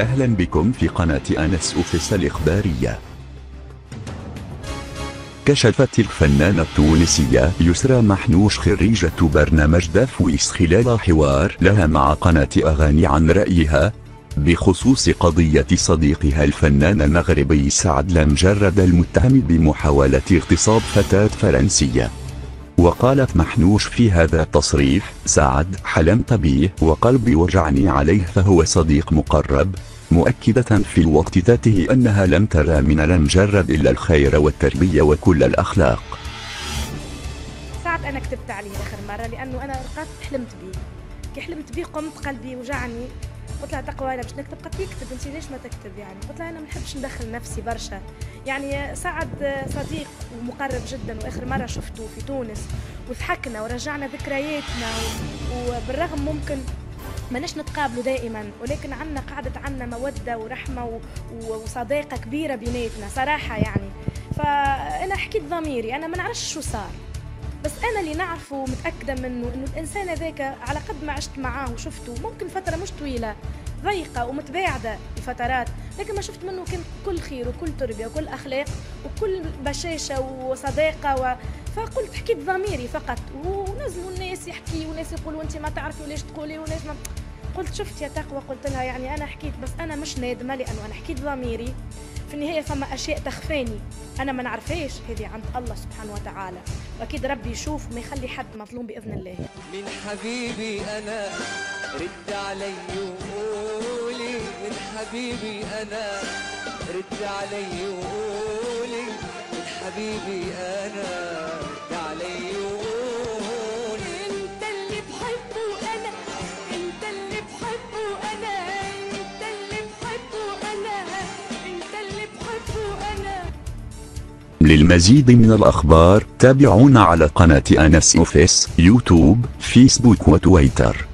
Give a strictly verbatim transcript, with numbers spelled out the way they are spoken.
أهلا بكم في قناة أنس أوفيس الإخبارية. كشفت الفنانة التونسية يسرى محنوش خريجة برنامج دافويس خلال حوار لها مع قناة أغاني عن رأيها بخصوص قضية صديقها الفنان المغربي سعد المجرد المتهم بمحاولة اغتصاب فتاة فرنسية. وقالت محنوش في هذا التصريح: سعد حلمت به وقلبي وجعني عليه، فهو صديق مقرب، مؤكدة في الوقت ذاته أنها لم ترى من المجرد إلا الخير والتربية وكل الأخلاق. سعد أنا كتبت عليه آخر مرة لأنه أنا رقدت حلمت به، كي حلمت به قمت قلبي وجعني، قلت لها تقوى أنا باش نكتب، قالت لي اكتب أنت ليش ما تكتب يعني، قلت لها أنا ما نحبش ندخل نفسي برشا، يعني سعد صديق ومقرب جدا، وآخر مرة شفته في تونس وضحكنا ورجعنا ذكرياتنا، وبالرغم ممكن ماناش نتقابلوا دائما ولكن عنا قعدت عنا مودة ورحمة وصداقة كبيرة بيناتنا صراحة يعني. فأنا حكيت ضميري، أنا ما نعرفش شو صار، بس أنا اللي نعرفه ومتأكدة منه إنه الإنسان هذاك على قد ما عشت معاه وشفته ممكن فترة مش طويلة ضيقة ومتباعدة بفترات، لكن ما شفت منه كان كل خير وكل تربية وكل أخلاق وكل بشاشة وصداقة و... فقلت حكيت ضميري فقط، ونزلوا الناس يحكي وناس يقولوا أنت ما تعرفي وليش تقولي وليش ما... قلت شفت يا تقوى، قلت لها يعني أنا حكيت بس أنا مش نادمة لأنه أنا حكيت ضميري. في النهاية فما أشياء تخفاني أنا ما نعرفهاش، هذه عند الله سبحانه وتعالى، وأكيد ربي يشوف وما يخلي حد مظلوم بإذن الله. من حبيبي أنا رد علي وقولي، من حبيبي أنا رد علي وقولي، من حبيبي أنا رد علي وقولي. أنت اللي بحبه أنا، أنت اللي بحبه أنا، أنت اللي بحبه أنا، أنت اللي بحبه أنا. للمزيد من الأخبار تابعونا على قناة أنس أوفيس يوتيوب، فيسبوك وتويتر.